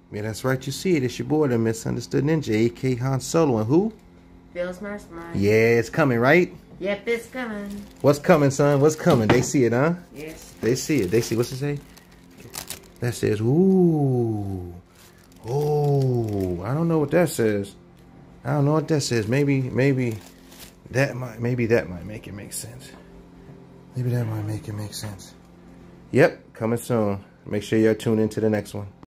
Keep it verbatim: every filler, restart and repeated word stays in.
Yeah, that's right. You see it. It's your boy, the Misunderstood Ninja, A K Han Solo. And who? Feels Mastermind. Yeah, it's coming, right? Yep, it's coming. What's coming, son? What's coming? They see it, huh? Yes. They see it. They see. What's it say? That says, ooh. Oh, I don't know what that says. I don't know what that says. Maybe, maybe that might, maybe that might make it make sense. Maybe that might make it make sense. Yep, coming soon. Make sure y'all tune into the next one.